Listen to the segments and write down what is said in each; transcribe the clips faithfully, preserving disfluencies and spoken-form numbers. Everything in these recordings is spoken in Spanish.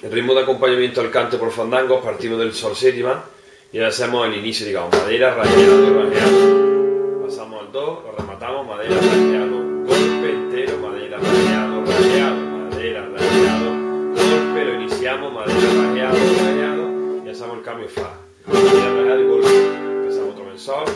el ritmo de acompañamiento al cante por fandangos, partimos del sol séptima y ahora hacemos el inicio, digamos, madera, rayado, rayado. Pasamos al do, lo rematamos, madera, rayado, golpe entero, madera, rayado, rayado, madera, rayado, golpe, lo iniciamos, madera, rayado, rayado y hacemos el cambio fa. Madera, rayado y golpe. Empezamos otro en sol.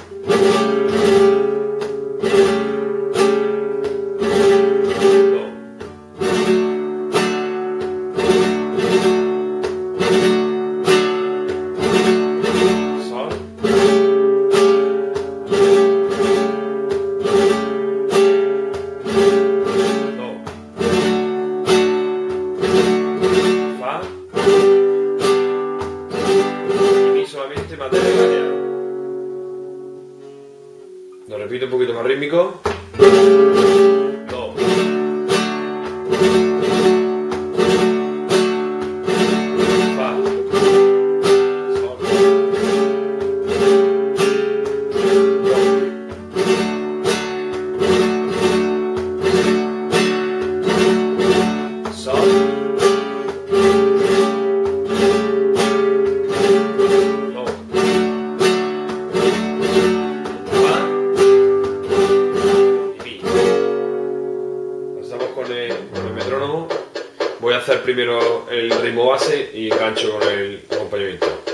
Solamente madera y rayado. Lo repito un poquito más rítmico. Do. Fa. Sol. Do. Sol. Con el, con el metrónomo voy a hacer primero el ritmo base y engancho con el acompañamiento.